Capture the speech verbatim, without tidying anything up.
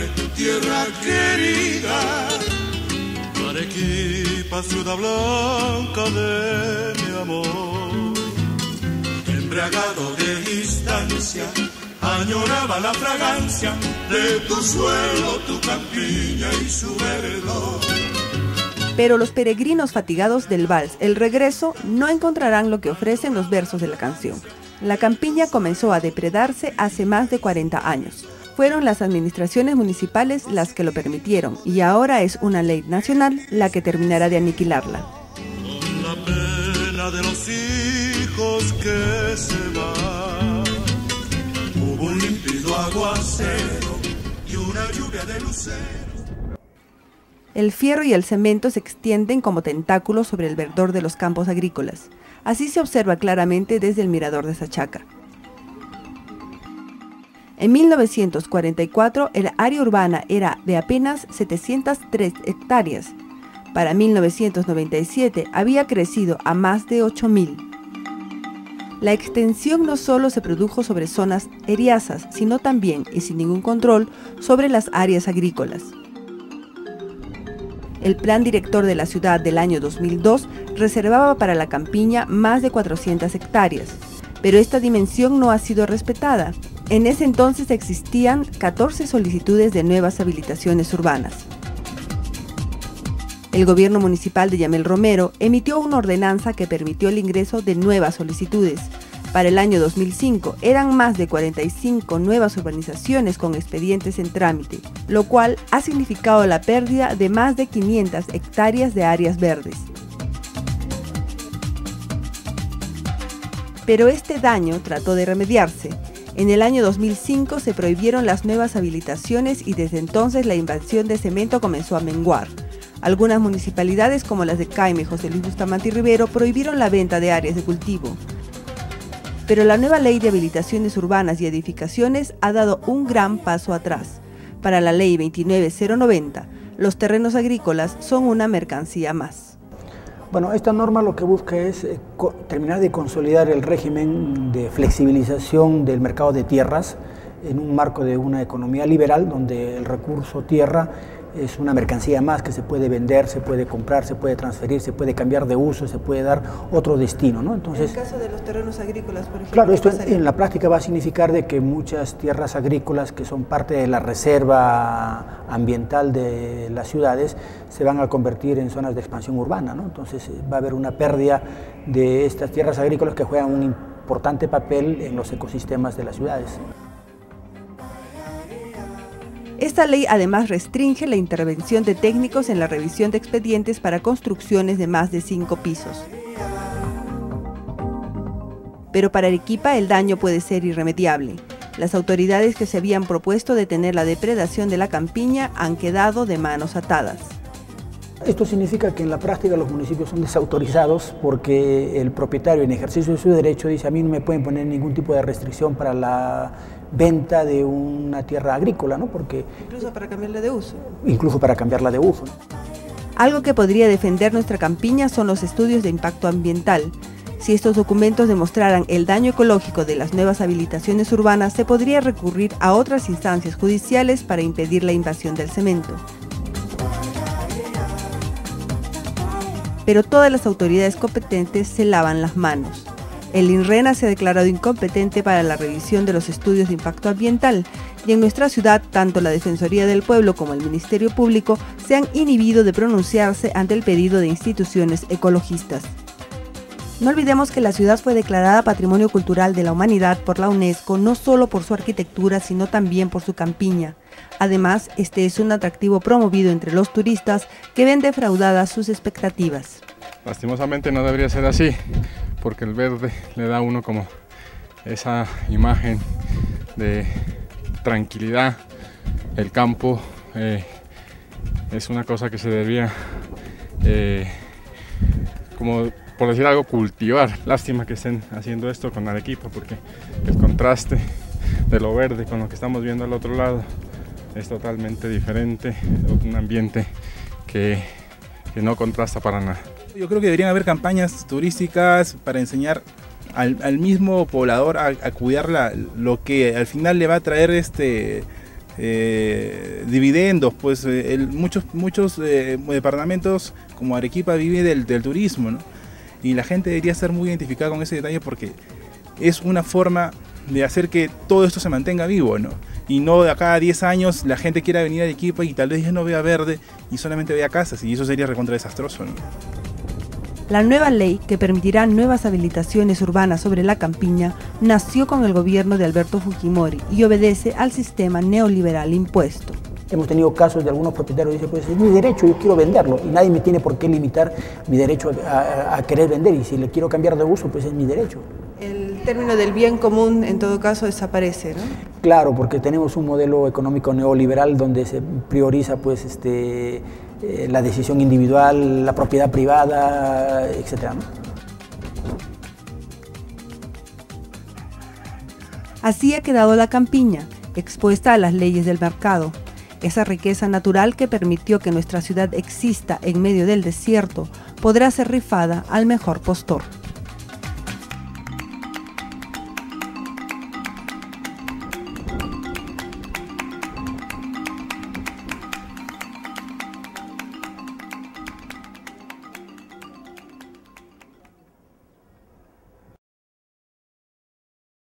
tu tierra querida. Arequipa, ciudad blanca de mi amor, embriagado de distancia, añoraba la fragancia de tu suelo, tu campiña y su verdor. Pero los peregrinos fatigados del vals El Regreso no encontrarán lo que ofrecen los versos de la canción. La campiña comenzó a depredarse hace más de cuarenta años. Fueron las administraciones municipales las que lo permitieron y ahora es una ley nacional la que terminará de aniquilarla. Con la pena de los hijos que se van, hubo un límpido aguacero y una lluvia de luceros. El fierro y el cemento se extienden como tentáculos sobre el verdor de los campos agrícolas. Así se observa claramente desde el mirador de Sachaca. En mil novecientos cuarenta y cuatro, el área urbana era de apenas setecientas tres hectáreas. Para mil novecientos noventa y siete había crecido a más de ocho mil. La extensión no solo se produjo sobre zonas eriazas, sino también, y sin ningún control, sobre las áreas agrícolas. El plan director de la ciudad del año dos mil dos reservaba para la campiña más de cuatrocientas hectáreas, pero esta dimensión no ha sido respetada. En ese entonces existían catorce solicitudes de nuevas habilitaciones urbanas. El gobierno municipal de Yamel Romero emitió una ordenanza que permitió el ingreso de nuevas solicitudes. Para el año dos mil cinco eran más de cuarenta y cinco nuevas urbanizaciones con expedientes en trámite, lo cual ha significado la pérdida de más de quinientas hectáreas de áreas verdes. Pero este daño trató de remediarse. En el año dos mil cinco se prohibieron las nuevas habilitaciones y desde entonces la invasión de cemento comenzó a menguar. Algunas municipalidades como las de Caime, José Luis Bustamante y Rivero prohibieron la venta de áreas de cultivo. Pero la nueva ley de habilitaciones urbanas y edificaciones ha dado un gran paso atrás. Para la ley veintinueve mil noventa, los terrenos agrícolas son una mercancía más. Bueno, esta norma lo que busca es eh, terminar de consolidar el régimen de flexibilización del mercado de tierras en un marco de una economía liberal donde el recurso tierra es una mercancía más que se puede vender, se puede comprar, se puede transferir, se puede cambiar de uso, se puede dar otro destino, ¿no? Entonces, en el caso de los terrenos agrícolas, por ejemplo. Claro, esto en, en la práctica va a significar de que muchas tierras agrícolas que son parte de la reserva ambiental de las ciudades se van a convertir en zonas de expansión urbana, ¿no? Entonces va a haber una pérdida de estas tierras agrícolas que juegan un importante papel en los ecosistemas de las ciudades. Esta ley además restringe la intervención de técnicos en la revisión de expedientes para construcciones de más de cinco pisos. Pero para Arequipa el daño puede ser irremediable. Las autoridades que se habían propuesto detener la depredación de la campiña han quedado de manos atadas. Esto significa que en la práctica los municipios son desautorizados porque el propietario en ejercicio de su derecho dice a mí no me pueden poner ningún tipo de restricción para la venta de una tierra agrícola, ¿no? Porque incluso para cambiarla de uso. Incluso para cambiarla de uso. Algo que podría defender nuestra campiña son los estudios de impacto ambiental. Si estos documentos demostraran el daño ecológico de las nuevas habilitaciones urbanas, se podría recurrir a otras instancias judiciales para impedir la invasión del cemento. Pero todas las autoridades competentes se lavan las manos. El INRENA se ha declarado incompetente para la revisión de los estudios de impacto ambiental y en nuestra ciudad tanto la Defensoría del Pueblo como el Ministerio Público se han inhibido de pronunciarse ante el pedido de instituciones ecologistas. No olvidemos que la ciudad fue declarada Patrimonio Cultural de la Humanidad por la UNESCO no solo por su arquitectura sino también por su campiña. Además, este es un atractivo promovido entre los turistas que ven defraudadas sus expectativas. Lastimosamente no debería ser así, porque el verde le da a uno como esa imagen de tranquilidad. El campo eh, es una cosa que se debería, eh, como por decir algo, cultivar. Lástima que estén haciendo esto con Arequipa, porque el contraste de lo verde con lo que estamos viendo al otro lado es totalmente diferente, un ambiente que, que no contrasta para nada. Yo creo que deberían haber campañas turísticas para enseñar al, al mismo poblador a, a cuidar la, lo que al final le va a traer este, eh, dividendos, pues eh, el, muchos, muchos eh, departamentos como Arequipa vive del, del turismo, ¿no? Y la gente debería estar muy identificada con ese detalle porque es una forma de hacer que todo esto se mantenga vivo, ¿no? Y no de acá a diez años la gente quiera venir a Arequipa y tal vez ya no vea verde y solamente vea casas, y eso sería recontra desastroso, ¿no? La nueva ley, que permitirá nuevas habilitaciones urbanas sobre la campiña, nació con el gobierno de Alberto Fujimori y obedece al sistema neoliberal impuesto. Hemos tenido casos de algunos propietarios que dicen, pues es mi derecho, yo quiero venderlo, y nadie me tiene por qué limitar mi derecho a, a, a querer vender, y si le quiero cambiar de uso, pues es mi derecho. El término del bien común, en todo caso, desaparece, ¿no? Claro, porque tenemos un modelo económico neoliberal donde se prioriza pues, este, eh, la decisión individual, la propiedad privada, etcétera, ¿no? Así ha quedado la campiña, expuesta a las leyes del mercado. Esa riqueza natural que permitió que nuestra ciudad exista en medio del desierto podrá ser rifada al mejor postor.